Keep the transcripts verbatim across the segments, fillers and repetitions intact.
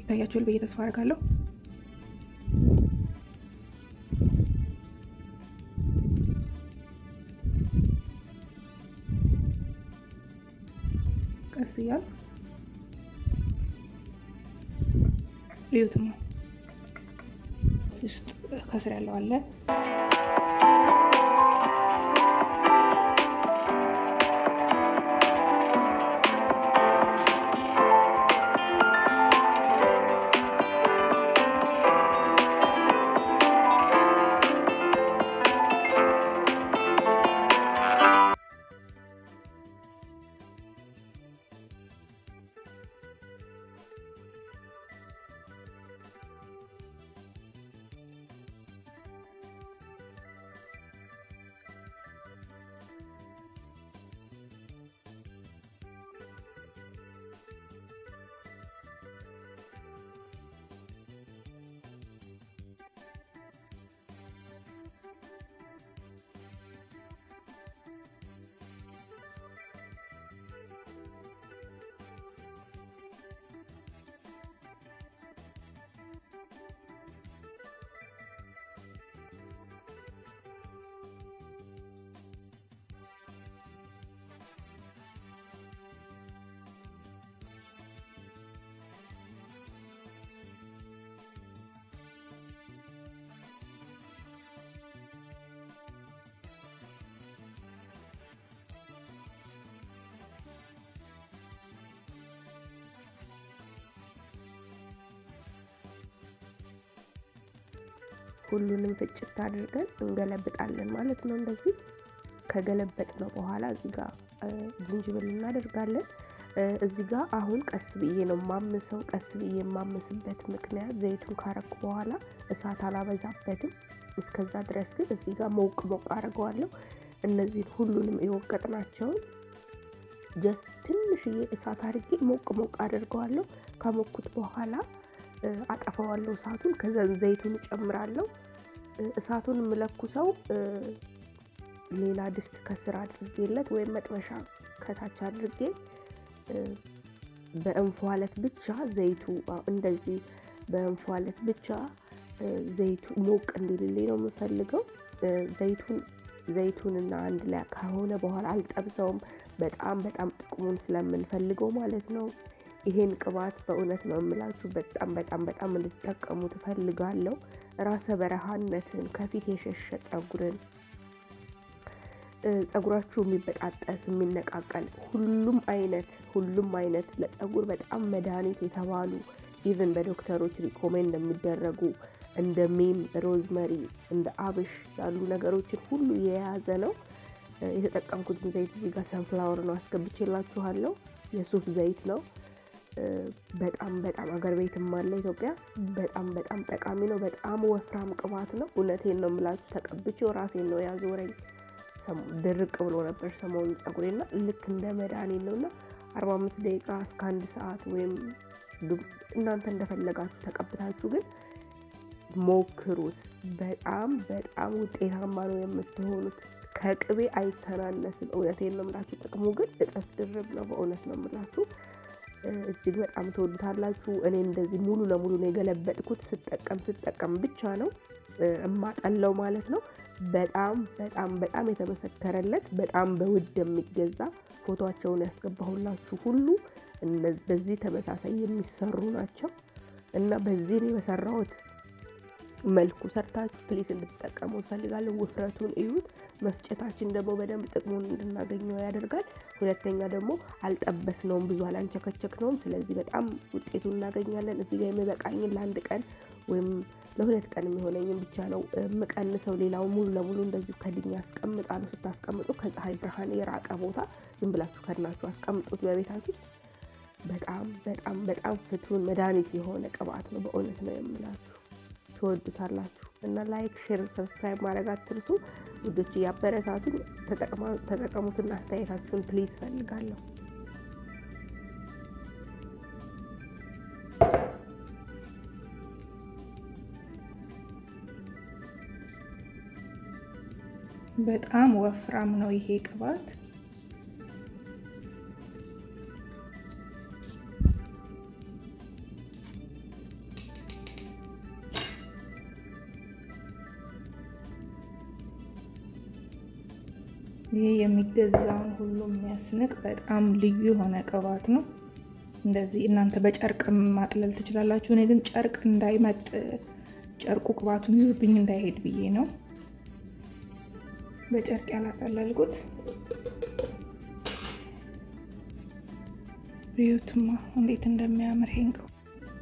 ይታያችኋል ብዬ ተስፋ አደርጋለሁ። ቀስ እያል እዩትማ ውስጥ ከስር ያለው አለ። ሁሉንም ፍጭት አድርገን እንገለብጣለን ማለት ነው። እንደዚህ ከገለበጥነው በኋላ እዚህ ጋር ዝንጅብል እናደርጋለን። እዚህ ጋር አሁን ቀስ ብዬ ነው ማምሰው። ቀስ ብዬ ማምስበት ምክንያት ዘይቱን ካረኩ በኋላ እሳት አላበዛበትም። እስከዛ ድረስ ግን እዚህ ጋር ሞቅ ሞቅ አድርገዋለሁ። እነዚህ ሁሉንም የወቀጥናቸው ጀስት ትንሽዬ እሳት አድርጌ ሞቅ ሞቅ አድርገዋለሁ። ከሞኩት በኋላ አጠፋዋለሁ እሳቱን። ከዛ ዘይቱን ጨምራለሁ። እሳቱን ምለኩሰው ሌላ ድስት ከስር አድርጌለት ወይም መጥበሻ ከታች አድርጌ በእንፋሎት ብቻ ዘይቱ እንደዚህ በእንፋሎት ብቻ ዘይቱ ሞቅ እንዲልልኝ ነው የምፈልገው። ዘይቱን ዘይቱንና አንድ ላይ ከሆነ በኋላ አልጠብሰውም። በጣም በጣም ጥቅሙን ስለምንፈልገው ማለት ነው። ይሄን ቅባት በእውነት ነው የምላችሁ በጣም በጣም በጣም እንድትጠቀሙ ተፈልጋለሁ። ራሰ በረሃነትን ከፊት የሸሸ ጸጉርን ጸጉራችሁ የሚበጣጠስ የሚነቃቀል ሁሉም አይነት ሁሉም አይነት ለጸጉር በጣም መድኃኒት የተባሉ ኢቭን በዶክተሮች ሪኮሜንድ የሚደረጉ እንደ ሜም፣ ሮዝመሪ፣ እንደ አብሽ ያሉ ነገሮችን ሁሉ የያዘ ነው። የተጠቀምኩትን ዘይት እዚህ ጋር ሰንፍላወር ነው አስገብቼላችኋለሁ። የሱፍ ዘይት ነው። በጣም በጣም አገር ቤትም አለ ኢትዮጵያ። በጣም በጣም ጠቃሚ ነው። በጣም ወፍራም ቅባት ነው። እውነቴን ነው የምላችሁ ተቀብቼው ራሴን ነው ያዞረኝ። ድርቅ ብሎ ነበር ሰሞኑን ጸጉሬና ልክ እንደ መድኃኒት ነውና አርባ አምስት ደቂቃ እስከ አንድ ሰዓት ወይም እናንተ እንደፈለጋችሁ ተቀብታችሁ ግን ሞክሩት። በጣም በጣም ውጤታማ ነው የምትሆኑት። ከቅቤ አይተናነስም። እውነቴን ነው የምላችሁ ጥቅሙ ግን እጥፍ ድርብ ነው። በእውነት ነው የምላችሁ እጅግ በጣም ተወዱታላችሁ። እኔ እንደዚህ ሙሉ ለሙሉ ነው የገለበጥኩት። ስጠቀም ስጠቀም ብቻ ነው እማጠለው ማለት ነው። በጣም በጣም በጣም የተመሰከረለት በጣም በውድ የሚገዛ ፎቶአቸውን ያስገባሁላችሁ ሁሉ በዚህ ተመሳሳይ የሚሰሩ ናቸው እና በዚህ ነው የሰራሁት መልኩ ሰርታችሁ ፕሊስ እንድትጠቀሙ ፈልጋለሁ። ውፍረቱን እዩት። መፍጨታችን ደግሞ በደንብ ጥቅሙን እንድናገኘው ያደርጋል። ሁለተኛ ደግሞ አልጠበስነውም፣ ብዙ አላንቸከቸክነውም። ስለዚህ በጣም ውጤቱን እናገኛለን። እዚህ ጋር የሚበቃኝን ለአንድ ቀን ወይም ለሁለት ቀን የሚሆነኝን ብቻ ነው የምቀንሰው። ሌላው ሙሉ ለሙሉ እንደዚህ ከድኛ አስቀምጣለሁ። ስታስቀምጡ ከፀሐይ ብርሃን የራቀ ቦታ ዝም ብላችሁ ከድናችሁ አስቀምጡት በቤታችሁ። በጣም በጣም በጣም ፍቱን መድኃኒት የሆነ ቅባት ነው። በእውነት ነው የምላችሁ ትወዱታላችሁ። እና ላይክ፣ ሼር፣ ሰብስክራይብ ማድረግ አትርሱ ውዶች። ያበረታቱኝ። ተጠቀሙትና አስተያየታችሁን ፕሊዝ ፈልጋለሁ። በጣም ወፍራም ነው ይሄ ቅባት። ይሄ የሚገዛውን ሁሉ የሚያስንቅ በጣም ልዩ የሆነ ቅባት ነው። እንደዚህ እናንተ በጨርቅ ማጥለል ትችላላችሁ። እኔ ግን ጨርቅ እንዳይመጥ ጨርቁ ቅባቱን ይዞብኝ እንዳይሄድ ብዬ ነው በጨርቅ ያላጠለልኩት። እዩትማ እንዴት እንደሚያምር ይሄን ቅባት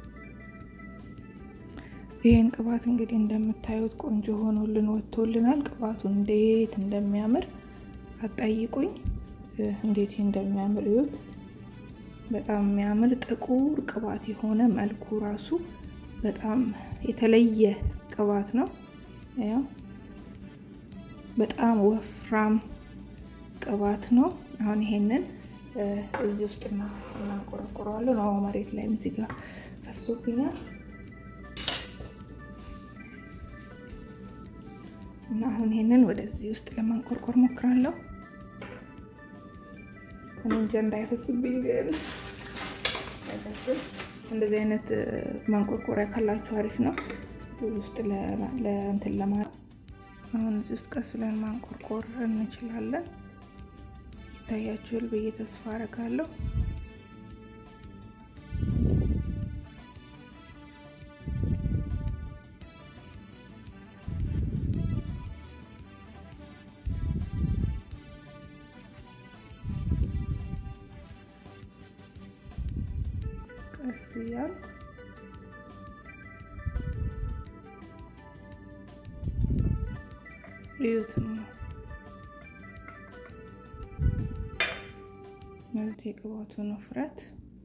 ይሄን ቅባት እንግዲህ እንደምታዩት ቆንጆ ሆኖልን ወጥቶልናል። ቅባቱ እንዴት እንደሚያምር አጠይቁኝ። እንዴት እንደሚያምር እዩት። በጣም የሚያምር ጥቁር ቅባት የሆነ መልኩ ራሱ በጣም የተለየ ቅባት ነው። ያው በጣም ወፍራም ቅባት ነው። አሁን ይሄንን እዚህ ውስጥ እና እናቆረቆረዋለን። አዎ መሬት ላይ እዚህ ጋር ፈሶብኛል እና አሁን ይሄንን ወደዚህ ውስጥ ለማንቆርቆር ሞክራለሁ። እንጃ እንዳይፈስብኝ ግን እንደዚህ አይነት ማንቆርቆሪያ ካላችሁ አሪፍ ነው። እዚህ ውስጥ ለእንትን ለማለት አሁን እዚህ ውስጥ ቀስ ብለን ማንቆርቆር እንችላለን። ይታያችኋል ብዬ ተስፋ አደርጋለሁ። ቀስ እያልኩ እዩትማ ማለት የቅባቱን ውፍረት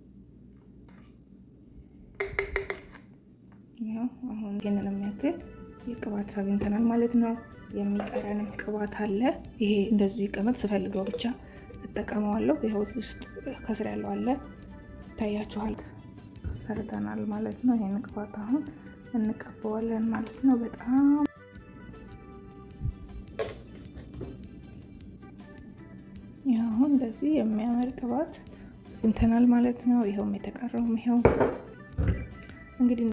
ያው አሁን ይሄንን የሚያክል የቅባት አግኝተናል ማለት ነው። የሚቀረንም ቅባት አለ። ይሄ እንደዚህ ይቀመጥ ስፈልገው ብቻ እጠቀመዋለሁ። ይሄው እዚህ ውስጥ ከስር ያለው አለ ይታያችኋል። ሰርተናል ማለት ነው። ይሄን ቅባት አሁን እንቀባዋለን ማለት ነው። በጣም ያው አሁን እንደዚህ የሚያምር ቅባት እንተናል ማለት ነው። ይሄውም የተቀረውም ይሄው እንግዲህ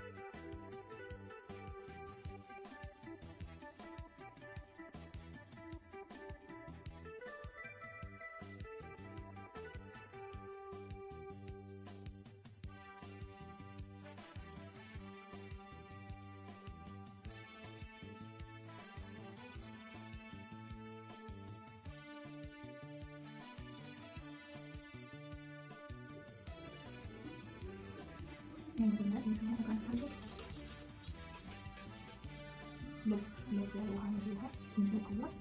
Yang ini akan ada lep lep ruangan lihat untuk keluar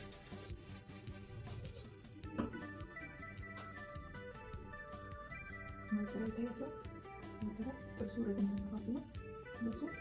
mereka itu itu mereka terus udah dengan sepatu masuk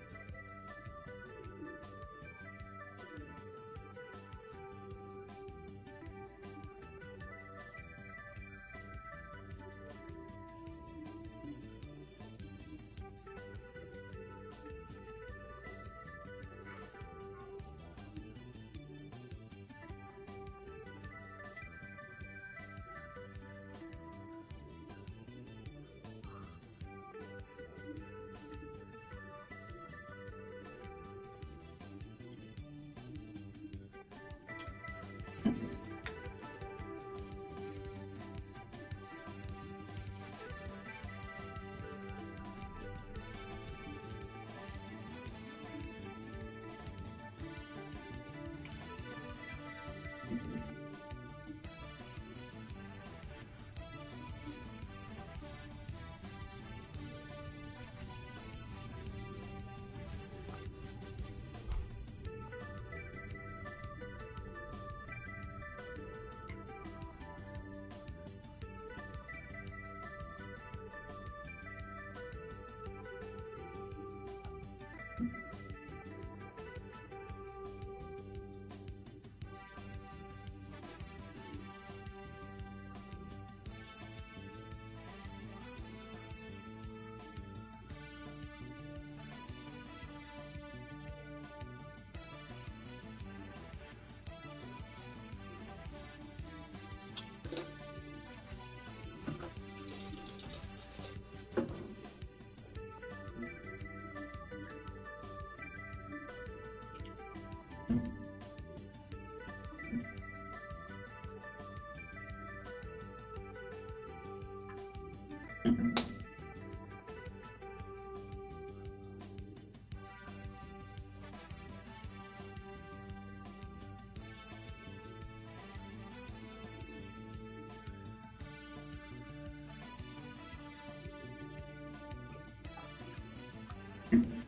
ነው።